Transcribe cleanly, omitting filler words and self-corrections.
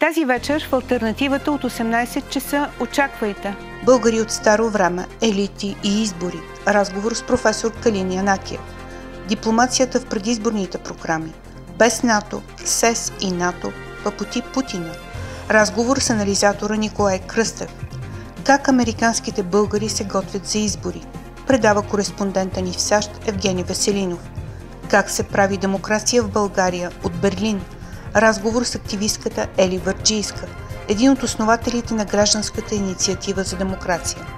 Тази вечер в Алтернативата от 18 часа очаквайте. Българи от старо време, елити и избори. Разговор с професор Калин Янакиев. Дипломацията в предизборните програми. Без НАТО, СЕС и НАТО, пъпоти Путина. Разговор с анализатора Николай Кръстев. Как американските българи се готвят за избори. Предава кореспондента ни в САЩ Евгений Веселинов. Как се прави демокрация в България от Берлин. Разговор с активистката Ели Върджийска, един от основателите на гражданската инициатива за демокрация.